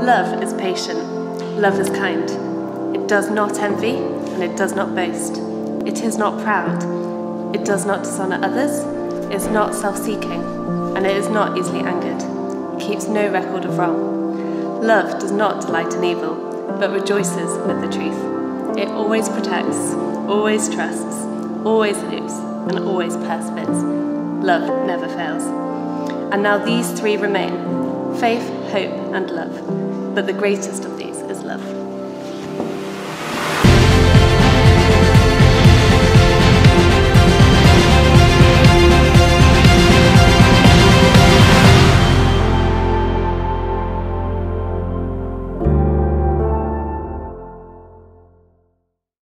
Love is patient. Love is kind. It does not envy, and it does not boast. It is not proud. It does not dishonor others. It is not self-seeking, and it is not easily angered. It keeps no record of wrong. Love does not delight in evil, but rejoices with the truth. It always protects, always trusts, always hopes, and always perseveres. Love never fails. And now these three remain: faith, hope, and love. But the greatest of these is love.